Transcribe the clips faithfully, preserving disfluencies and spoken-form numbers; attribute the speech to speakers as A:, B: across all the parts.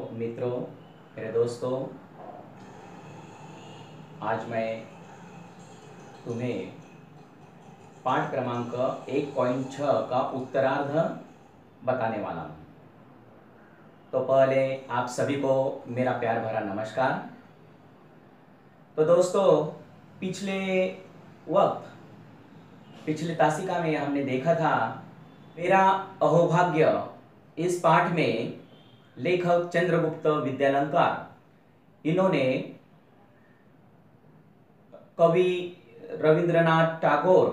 A: मित्रों, मेरे दोस्तों, आज मैं तुम्हें पाठ क्रमांक एक पॉइंट छः का उत्तरार्ध बताने वाला हूँ। तो पहले आप सभी को मेरा प्यार भरा नमस्कार। तो दोस्तों, पिछले वक्त पिछले तासिका में हमने देखा था मेरा अहोभाग्य। इस पाठ में लेखक चंद्रगुप्त विद्यालंकार इन्होंने कवि रविंद्रनाथ टैगोर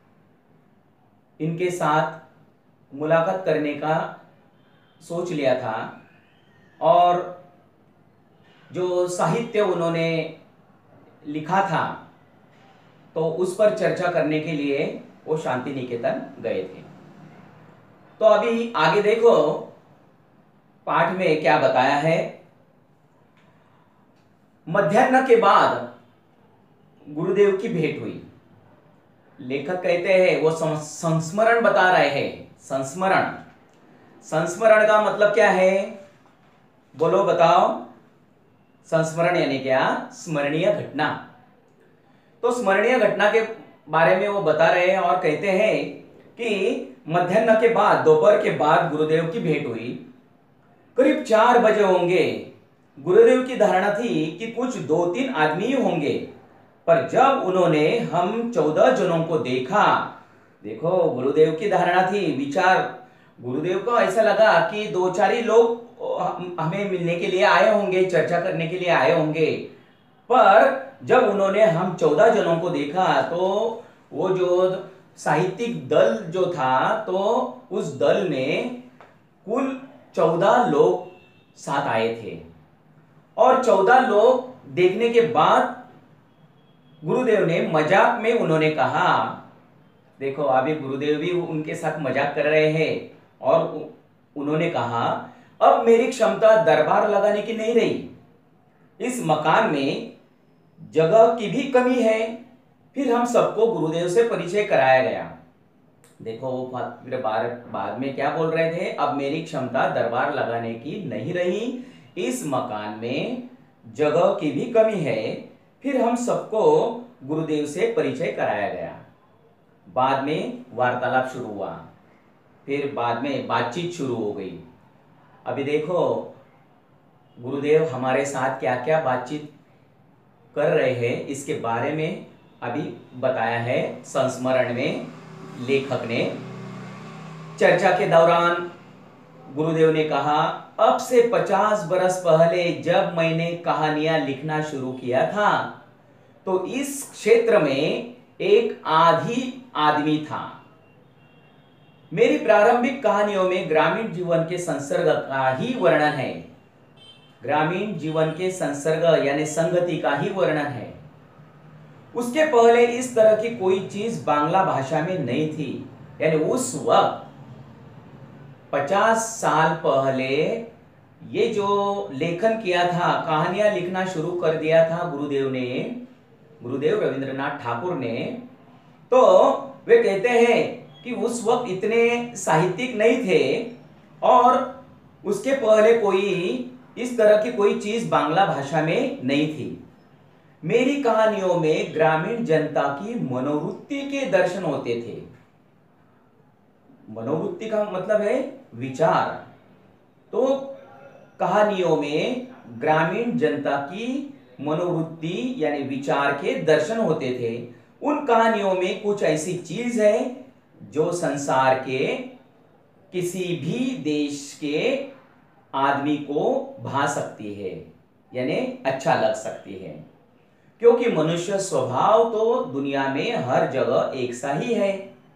A: इनके साथ मुलाकात करने का सोच लिया था और जो साहित्य उन्होंने लिखा था तो उस पर चर्चा करने के लिए वो शांति निकेतन गए थे। तो अभी आगे देखो पाठ में क्या बताया है। मध्याह्न के बाद गुरुदेव की भेंट हुई। लेखक कहते हैं वो संस्मरण बता रहे हैं। संस्मरण संस्मरण का मतलब क्या है, बोलो बताओ। संस्मरण यानी क्या? स्मरणीय घटना। तो स्मरणीय घटना के बारे में वो बता रहे हैं और कहते हैं कि मध्याह्न के बाद, दोपहर के बाद गुरुदेव की भेंट हुई। करीब चार बजे होंगे। गुरुदेव की धारणा थी कि कुछ दो तीन आदमी ही होंगे, पर जब उन्होंने हम चौदह जनों को देखा, देखो गुरुदेव की धारणा थी, विचार गुरुदेव को ऐसा लगा कि दो चार ही लोग हमें मिलने के लिए आए होंगे, चर्चा करने के लिए आए होंगे। पर जब उन्होंने हम चौदह जनों को देखा तो वो जो साहित्यिक दल जो था, तो उस दल में कुल चौदह लोग साथ आए थे। और चौदह लोग देखने के बाद गुरुदेव ने मजाक में उन्होंने कहा, देखो अभी गुरुदेव भी उनके साथ मजाक कर रहे हैं, और उन्होंने कहा अब मेरी क्षमता दरबार लगाने की नहीं रही। इस मकान में जगह की भी कमी है। फिर हम सबको गुरुदेव से परिचय कराया गया। देखो वो फिर बाद में क्या बोल रहे थे, अब मेरी क्षमता दरबार लगाने की नहीं रही, इस मकान में जगह की भी कमी है। फिर हम सबको गुरुदेव से परिचय कराया गया। बाद में वार्तालाप शुरू हुआ, फिर बाद में बातचीत शुरू हो गई। अभी देखो गुरुदेव हमारे साथ क्या क्या बातचीत कर रहे हैं, इसके बारे में अभी बताया है संस्मरण में लेखक ने। चर्चा के दौरान गुरुदेव ने कहा, अब से पचास बरस पहले जब मैंने कहानियां लिखना शुरू किया था तो इस क्षेत्र में एक आधी आदमी था। मेरी प्रारंभिक कहानियों में ग्रामीण जीवन के संसर्ग का ही वर्णन है। ग्रामीण जीवन के संसर्ग यानी संगति का ही वर्णन है। उसके पहले इस तरह की कोई चीज बांग्ला भाषा में नहीं थी। यानी उस वक्त पचास साल पहले ये जो लेखन किया था, कहानियां लिखना शुरू कर दिया था गुरुदेव ने, गुरुदेव रविंद्रनाथ ठाकुर ने, तो वे कहते हैं कि उस वक्त इतने साहित्यिक नहीं थे और उसके पहले कोई इस तरह की कोई चीज बांग्ला भाषा में नहीं थी। मेरी कहानियों में ग्रामीण जनता की मनोवृत्ति के दर्शन होते थे। मनोवृत्ति का मतलब है विचार। तो कहानियों में ग्रामीण जनता की मनोवृत्ति यानी विचार के दर्शन होते थे। उन कहानियों में कुछ ऐसी चीज है जो संसार के किसी भी देश के आदमी को भा सकती है, यानी अच्छा लग सकती है, क्योंकि मनुष्य स्वभाव तो दुनिया में हर जगह एक सा ही है।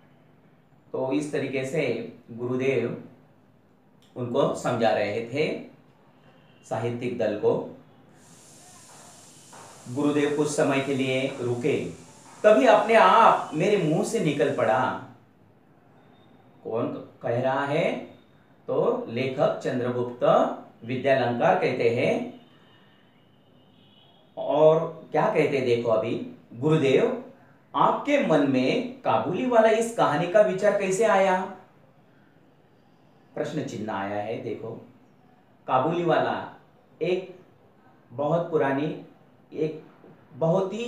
A: तो इस तरीके से गुरुदेव उनको समझा रहे थे, साहित्यिक दल को। गुरुदेव कुछ समय के लिए रुके, तभी अपने आप मेरे मुंह से निकल पड़ा। कौन कह रहा है? तो लेखक चंद्रगुप्त विद्यालंकार कहते हैं। और क्या कहते हैं देखो अभी, गुरुदेव आपके मन में काबुली वाला इस कहानी का विचार कैसे आया? प्रश्न चिन्ह आया है। देखो काबुली वाला एक बहुत पुरानी, एक बहुत ही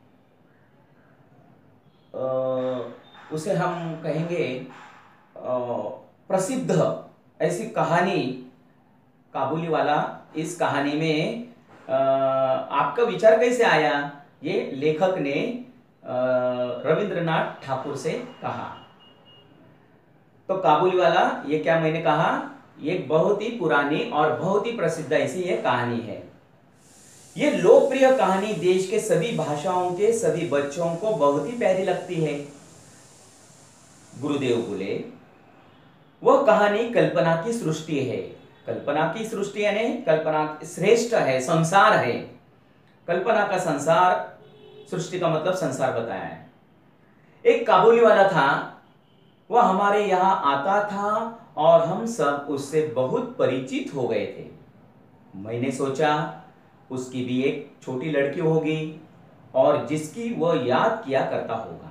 A: उसे हम कहेंगे प्रसिद्ध ऐसी कहानी काबुलीवाला। इस कहानी में आ, आपका विचार कैसे आया? ये लेखक ने रविंद्रनाथ ठाकुर से कहा। तो काबुलीवाला, ये क्या मैंने कहा, ये बहुत ही पुरानी और बहुत ही प्रसिद्ध ऐसी ये कहानी है। ये लोकप्रिय कहानी देश के सभी भाषाओं के सभी बच्चों को बहुत ही प्यारी लगती है। गुरुदेव बोले, वह कहानी कल्पना की सृष्टि है। कल्पना की सृष्टि यानी कल्पना श्रेष्ठ है, संसार है। कल्पना का संसार, सृष्टि का मतलब संसार बताया है। एक काबुली वाला था, वह हमारे यहाँ आता था और हम सब उससे बहुत परिचित हो गए थे। मैंने सोचा उसकी भी एक छोटी लड़की होगी और जिसकी वह याद किया करता होगा।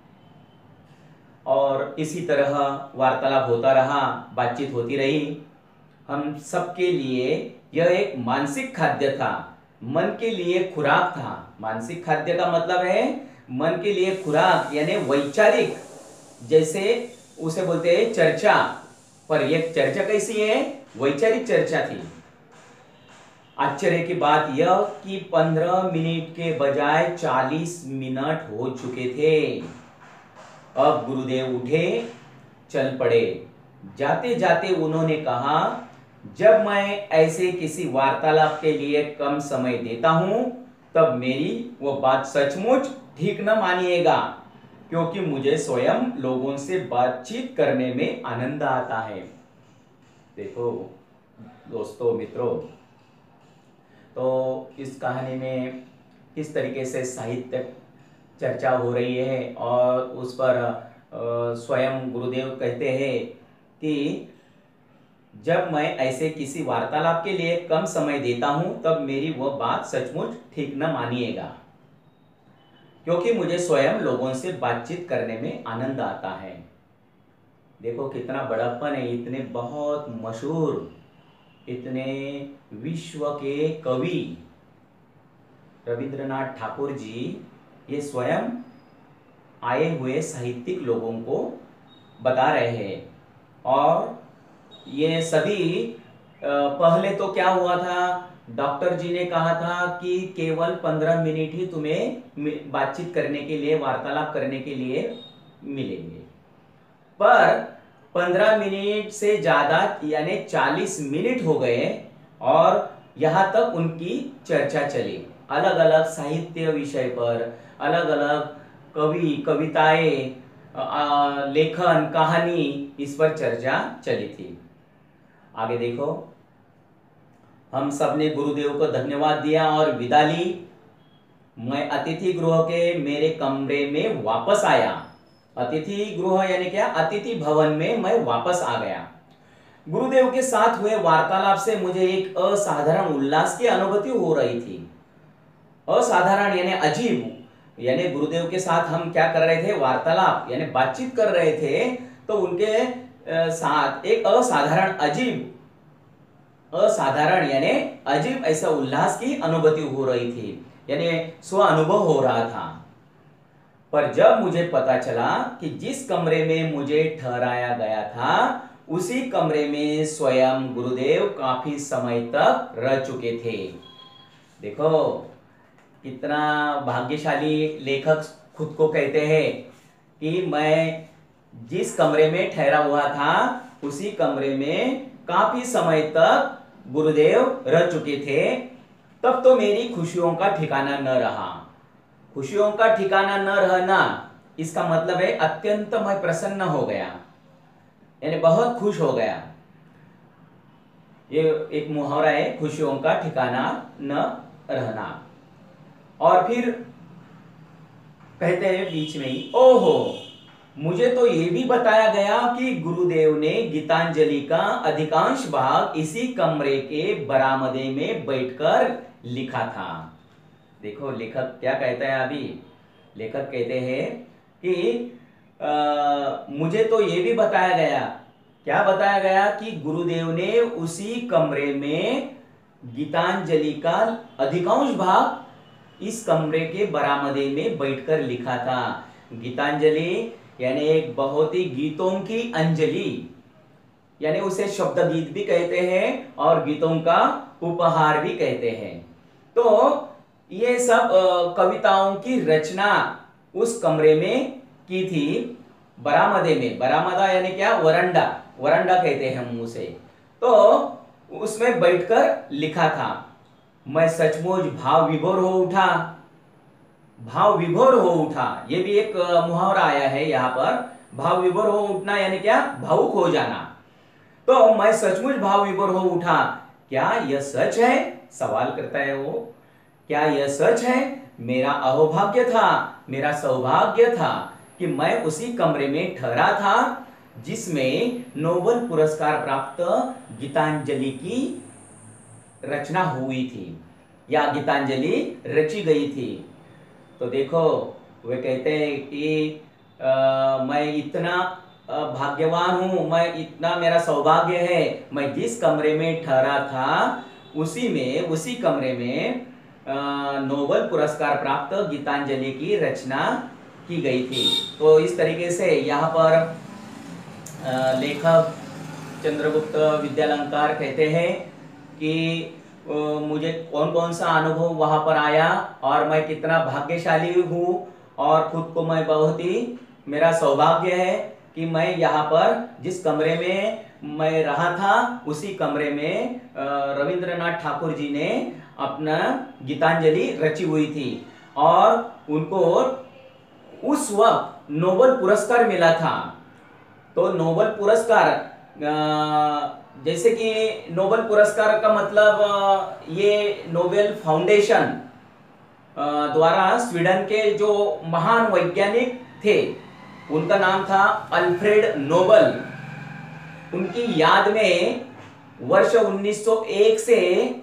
A: और इसी तरह वार्तालाप होता रहा, बातचीत होती रही। हम सबके लिए यह एक मानसिक खाद्य था, मन के लिए खुराक था। मानसिक खाद्य का मतलब है मन के लिए खुराक, यानी वैचारिक, जैसे उसे बोलते हैं चर्चा। पर यह चर्चा कैसी है? वैचारिक चर्चा थी। आश्चर्य की बात यह कि पंद्रह मिनट के बजाय चालीस मिनट हो चुके थे। अब गुरुदेव उठे, चल पड़े। जाते जाते उन्होंने कहा, जब मैं ऐसे किसी वार्तालाप के लिए कम समय देता हूं तब मेरी वो बात सचमुच ठीक न मानिएगा, क्योंकि मुझे स्वयं लोगों से बातचीत करने में आनंद आता है। देखो दोस्तों, मित्रों, तो इस कहानी में किस तरीके से साहित्य चर्चा हो रही है और उस पर स्वयं गुरुदेव कहते हैं कि जब मैं ऐसे किसी वार्तालाप के लिए कम समय देता हूं तब मेरी वह बात सचमुच ठीक न मानिएगा, क्योंकि मुझे स्वयं लोगों से बातचीत करने में आनंद आता है। देखो कितना बड़प्पन है। इतने बहुत मशहूर, इतने विश्व के कवि रविंद्रनाथ ठाकुर जी ये स्वयं आए हुए साहित्यिक लोगों को बता रहे हैं। और ये सभी पहले तो क्या हुआ था, डॉक्टर जी ने कहा था कि केवल पंद्रह मिनट ही तुम्हें बातचीत करने के लिए, वार्तालाप करने के लिए मिलेंगे। पर पंद्रह मिनट से ज्यादा यानी चालीस मिनट हो गए और यहाँ तक उनकी चर्चा चली। अलग अलग साहित्य विषय पर, अलग अलग कवि, कविताएं, लेखन, कहानी, इस पर चर्चा चली थी। आगे देखो, हम सब ने गुरुदेव को धन्यवाद दिया और विदा ली। मैं अतिथि गृह के मेरे कमरे में वापस आया। अतिथि गृह यानी क्या? अतिथि भवन में मैं वापस आ गया। गुरुदेव के साथ हुए वार्तालाप से मुझे एक असाधारण उल्लास की अनुभूति हो रही थी। असाधारण यानी अजीब, यानी गुरुदेव के साथ हम क्या कर रहे थे? वार्तालाप यानी बातचीत कर रहे थे। तो उनके साथ एक असाधारण, अजीब, असाधारण यानी अजीब ऐसा उल्लास की अनुभूति हो रही थी, यानी स्व अनुभव हो रहा था। पर जब मुझे पता चला कि जिस कमरे में मुझे ठहराया गया था उसी कमरे में स्वयं गुरुदेव काफी समय तक रह चुके थे। देखो कितना भाग्यशाली लेखक खुद को कहते हैं कि मैं जिस कमरे में ठहरा हुआ था उसी कमरे में काफी समय तक गुरुदेव रह चुके थे। तब तो मेरी खुशियों का ठिकाना न रहा। खुशियों का ठिकाना न रहना, इसका मतलब है अत्यंत मैं प्रसन्न हो गया, यानी बहुत खुश हो गया। ये एक मुहावरा है, खुशियों का ठिकाना न रहना। और फिर कहते हैं बीच में ही, ओहो, मुझे तो ये भी बताया गया कि गुरुदेव ने गीतांजलि का अधिकांश भाग इसी कमरे के बरामदे में बैठकर लिखा था। देखो लेखक क्या कहता है। अभी लेखक कहते हैं कि आ, मुझे तो ये भी बताया गया, क्या बताया गया कि गुरुदेव ने उसी कमरे में गीतांजलि का अधिकांश भाग इस कमरे के बरामदे में बैठकर लिखा था। गीतांजलि यानी एक बहुत ही गीतों की अंजलि, यानी उसे शब्द गीत भी कहते हैं और गीतों का उपहार भी कहते हैं। तो ये सब कविताओं की रचना उस कमरे में की थी, बरामदे में। बरामदा यानी क्या? वरंडा, वरंडा कहते हैं हम उसे। तो उसमें बैठकर लिखा था। मैं सचमुच भाव विभोर हो उठा, भाव विभोर हो उठा, ये भी एक मुहावरा आया है यहाँ पर। भाव विभोर हो उठना यानी क्या? भावुक हो जाना। तो मैं सचमुच भाव विभोर हो उठा, क्या यह सच है? सवाल करता है वो, क्या यह सच है? मेरा अहोभाग्य था, मेरा सौभाग्य था कि मैं उसी कमरे में ठहरा था जिसमें नोबेल पुरस्कार प्राप्त गीतांजलि की रचना हुई थी या गीतांजलि रची गई थी। तो देखो वे कहते हैं कि आ, मैं इतना भाग्यवान हूं, मैं इतना मेरा सौभाग्य है, मैं जिस कमरे में ठहरा था उसी में उसी कमरे में नोबेल पुरस्कार प्राप्त गीतांजलि की रचना की गई थी। तो इस तरीके से यहाँ पर लेखक चंद्रगुप्त विद्यालंकार कहते हैं कि मुझे कौन कौन सा अनुभव वहां पर आया और मैं कितना भाग्यशाली हूँ और खुद को मैं बहुत ही, मेरा सौभाग्य है कि मैं यहाँ पर जिस कमरे में मैं रहा था उसी कमरे में रविंद्रनाथ ठाकुर जी ने अपना गीतांजलि रची हुई थी और उनको उस वक्त नोबेल पुरस्कार मिला था। तो नोबेल पुरस्कार, जैसे कि नोबेल पुरस्कार का मतलब ये नोबेल फाउंडेशन द्वारा स्वीडन के जो महान वैज्ञानिक थे उनका नाम था अल्फ्रेड नोबेल, उनकी याद में वर्ष उन्नीस सौ एक से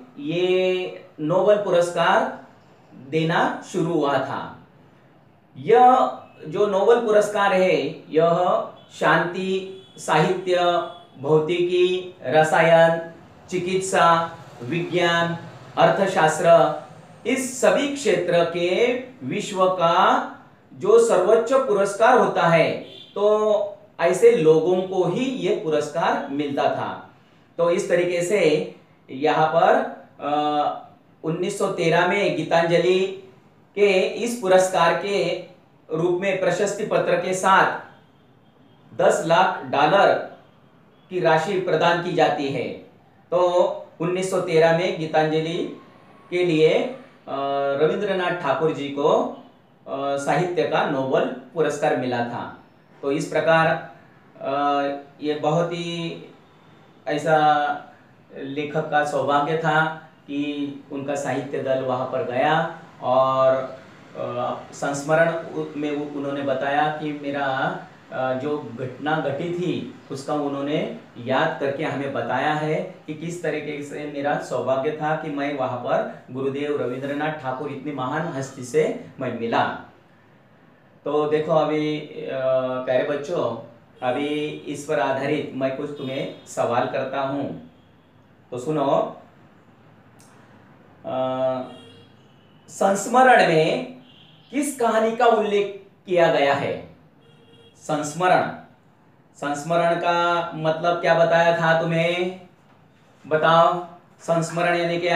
A: ये नोबेल पुरस्कार देना शुरू हुआ था। यह जो नोबेल पुरस्कार है यह शांति, साहित्य, भौतिकी, रसायन, चिकित्सा, विज्ञान, अर्थशास्त्र, इस सभी क्षेत्र के विश्व का जो सर्वोच्च पुरस्कार होता है, तो ऐसे लोगों को ही ये पुरस्कार मिलता था। तो इस तरीके से यहाँ पर उन्नीस सौ तेरह में गीतांजलि के इस पुरस्कार के रूप में प्रशस्ति पत्र के साथ दस लाख डॉलर की राशि प्रदान की जाती है। तो उन्नीस सौ तेरह में गीतांजलि के लिए रविंद्रनाथ ठाकुर जी को साहित्य का नोबेल पुरस्कार मिला था। तो इस प्रकार ये बहुत ही ऐसा लेखक का सौभाग्य था कि उनका साहित्य दल वहाँ पर गया और संस्मरण में उन्होंने बताया कि मेरा जो घटना घटी थी उसका उन्होंने याद करके हमें बताया है कि किस तरीके से मेरा सौभाग्य था कि मैं वहाँ पर गुरुदेव रविंद्रनाथ ठाकुर इतनी महान हस्ती से मैं मिला। तो देखो अभी प्यारे बच्चों, अभी इस पर आधारित मैं कुछ तुम्हें सवाल करता हूँ, तो सुनो। संस्मरण में किस कहानी का उल्लेख किया गया है? संस्मरण, संस्मरण का मतलब क्या बताया था तुम्हें? बताओ, संस्मरण यानी क्या?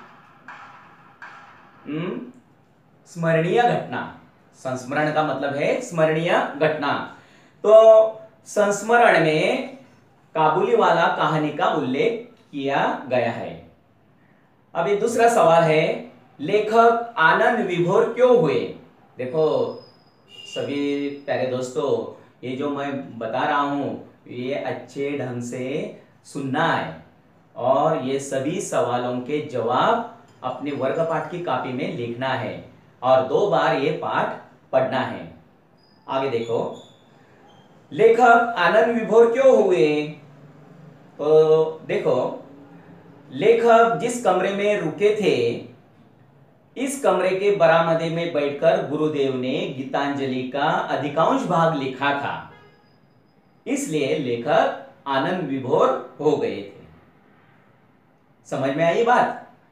A: हम्म स्मरणीय घटना। संस्मरण का मतलब है स्मरणीय घटना। तो संस्मरण में काबुलीवाला कहानी का उल्लेख किया गया है। अभी दूसरा सवाल है, लेखक आनंद विभोर क्यों हुए? देखो सभी प्यारे दोस्तों, ये जो मैं बता रहा हूं ये अच्छे ढंग से सुनना है और ये सभी सवालों के जवाब अपने वर्ग पाठ की कॉपी में लिखना है और दो बार ये पाठ पढ़ना है। आगे देखो, लेखक आनंद विभोर क्यों हुए? तो देखो, लेखक जिस कमरे में रुके थे इस कमरे के बरामदे में बैठकर गुरुदेव ने गीतांजलि का अधिकांश भाग लिखा था, इसलिए लेखक आनंद विभोर हो गए थे। समझ में आई बात?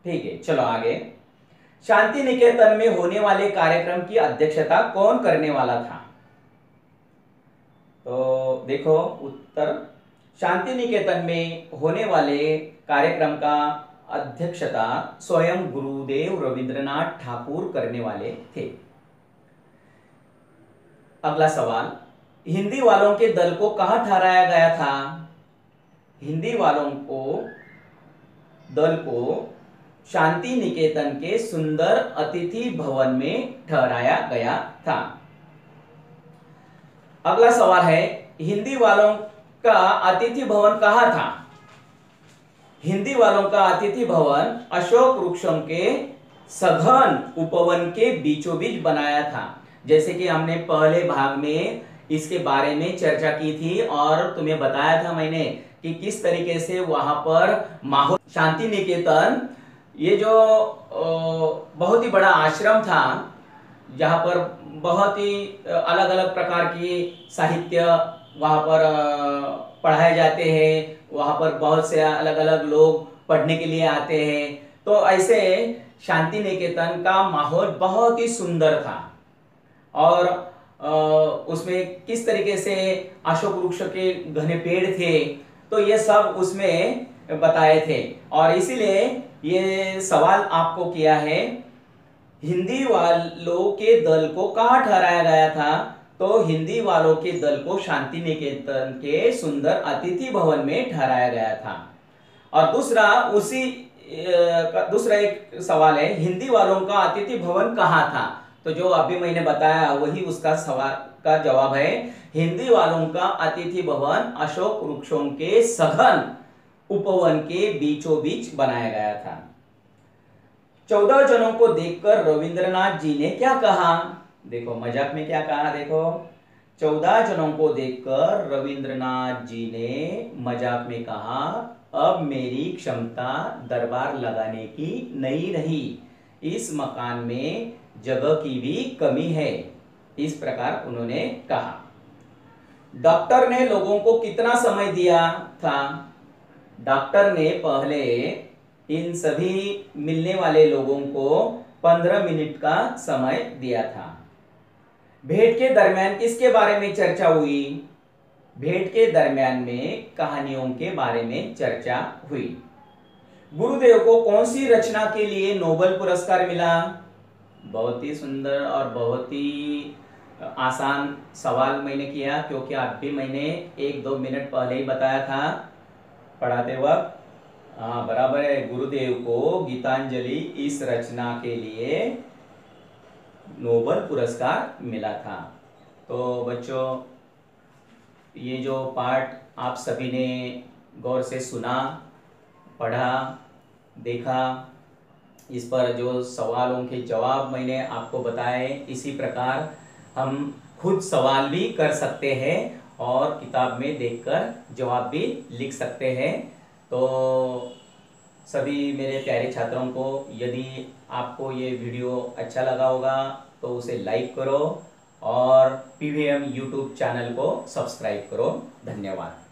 A: ठीक है, चलो आगे। शांति निकेतन में होने वाले कार्यक्रम की अध्यक्षता कौन करने वाला था? तो देखो उत्तर, शांति निकेतन में होने वाले कार्यक्रम का अध्यक्षता स्वयं गुरुदेव रविंद्रनाथ ठाकुर करने वाले थे। अगला सवाल, हिंदी वालों के दल को कहां ठहराया गया था? हिंदी वालों को दल को शांति निकेतन के सुंदर अतिथि भवन में ठहराया गया था। अगला सवाल है, हिंदी वालों का अतिथि भवन कहां था? हिंदी वालों का अतिथि भवन अशोक वृक्षों के सघन उपवन के बीचों बीच बनाया था। जैसे कि हमने पहले भाग में इसके बारे में चर्चा की थी और तुम्हें बताया था मैंने कि किस तरीके से वहां पर माहौल, शांति निकेतन ये जो बहुत ही बड़ा आश्रम था जहां पर बहुत ही अलग अलग प्रकार की साहित्य वहां पर पढ़ाए जाते हैं, वहां पर बहुत से अलग अलग लोग पढ़ने के लिए आते हैं। तो ऐसे शांति निकेतन का माहौल बहुत ही सुंदर था और उसमें किस तरीके से अशोक वृक्ष के घने पेड़ थे, तो ये सब उसमें बताए थे। और इसीलिए ये सवाल आपको किया है, हिंदी वालों के दल को कहां ठहराया गया था? तो हिंदी वालों के दल को शांति निकेतन के सुंदर अतिथि भवन में ठहराया गया था। और दूसरा उसी दूसरा एक सवाल है, हिंदी वालों का अतिथि भवन कहां था? तो जो अभी मैंने बताया वही उसका सवाल का जवाब है, हिंदी वालों का अतिथि भवन अशोक वृक्षों के सघन उपवन के बीचों बीच बनाया गया था। चौदह जनों को देखकर रविंद्रनाथ जी ने क्या कहा? देखो मजाक में क्या कहा, देखो चौदह जनों को देखकर रविंद्रनाथ जी ने मजाक में कहा, अब मेरी क्षमता दरबार लगाने की नहीं रही, इस मकान में जगह की भी कमी है, इस प्रकार उन्होंने कहा। डॉक्टर ने लोगों को कितना समय दिया था? डॉक्टर ने पहले इन सभी मिलने वाले लोगों को पंद्रह मिनट का समय दिया था। भेंट के दरमियान किसके बारे में चर्चा हुई? भेंट के दरमियान में कहानियों के बारे में चर्चा हुई। गुरुदेव को कौन सी रचना के लिए नोबेल पुरस्कार मिला? बहुत ही सुंदर और बहुत ही आसान सवाल मैंने किया, क्योंकि आप भी मैंने एक दो मिनट पहले ही बताया था पढ़ाते वक्त। हाँ बराबर है, गुरुदेव को गीतांजलि इस रचना के लिए नोबेल पुरस्कार मिला था। तो बच्चों ये जो पाठ आप सभी ने गौर से सुना, पढ़ा, देखा, इस पर जो सवालों के जवाब मैंने आपको बताए, इसी प्रकार हम खुद सवाल भी कर सकते हैं और किताब में देखकर जवाब भी लिख सकते हैं। तो सभी मेरे प्यारे छात्रों को यदि आपको ये वीडियो अच्छा लगा होगा तो उसे लाइक करो और P V M YouTube channel को सब्सक्राइब करो। धन्यवाद।